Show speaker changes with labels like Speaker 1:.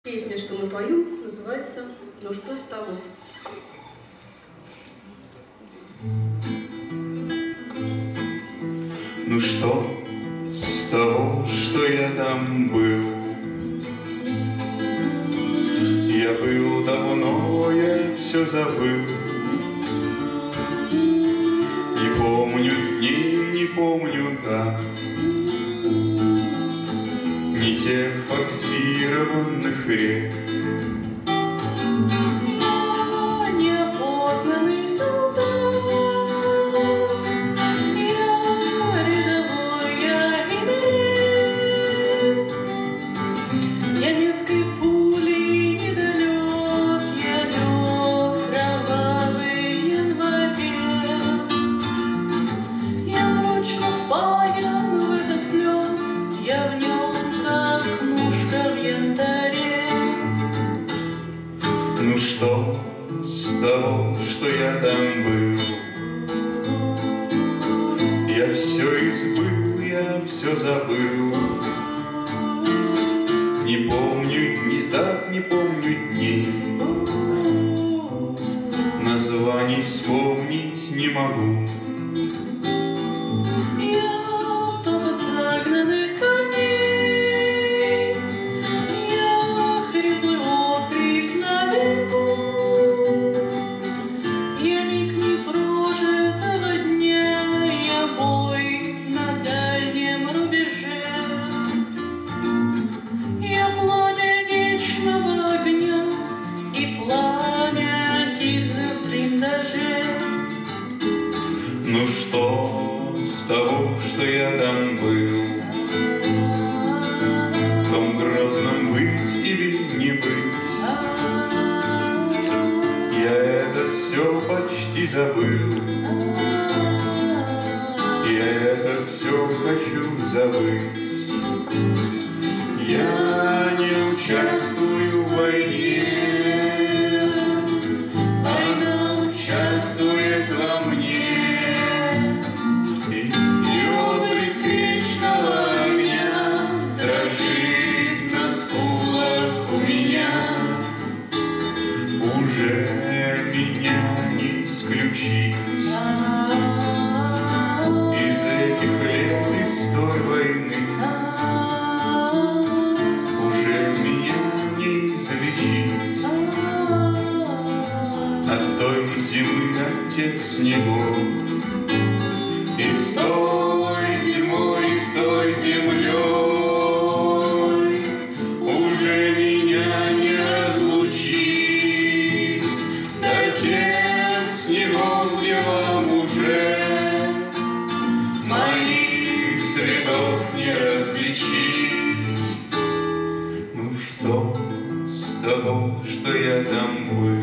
Speaker 1: Песня, что мы поем, называется «Ну что с того?».
Speaker 2: Ну что с того, что я там был? Я был давно, я все забыл. Не помню дней, не помню дат, ни тех форсированных рек.
Speaker 3: Я неопознанный солдат, я рядовой, я имею. Я меткой пулей недолет, я лед кровавый января. Я прочно впаян в этот лед, я в нем как мушка в янтаре.
Speaker 2: Ну что с того, что я там был? Я все избыл, я все забыл. Не помню дни, да, не помню дней. Названий вспомнить не могу.
Speaker 3: Я топот загнанных коней, я хриплый окрик на бегу, я миг непрожитого дня, я бой на дальнем рубеже, я пламя вечного огня и пламя гильзы в блиндаже.
Speaker 2: Ну что с того, что я там был? В том грозном быть или не быть? Я это все почти забыл. Я это все хочу забыть. Я не участвую в войне, она участвует во мне. И отблеск вечного огня дрожит на скулах у меня. Уже меня не исключить из этих лет, из той войны. Уже меня не излечить от той зимы, от тех снегов. И с той зимой, и с той землей уже меня не разлучить до тех снегов, где вам уже моих следов не различить. Ну что с того, что я там был?